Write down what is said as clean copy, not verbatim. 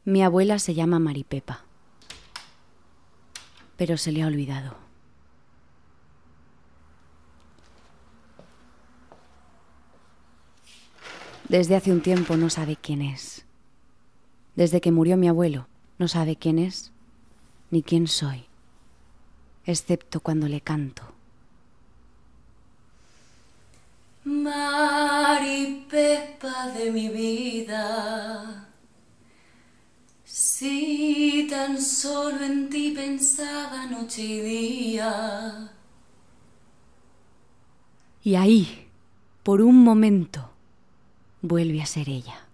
Mi abuela se llama Maripepa, pero se le ha olvidado. Desde hace un tiempo no sabe quién es. Desde que murió mi abuelo, no sabe quién es ni quién soy, excepto cuando le canto. Maripepa de mi vida, si tan solo en ti pensaba noche y día. Y ahí, por un momento, vuelve a ser ella.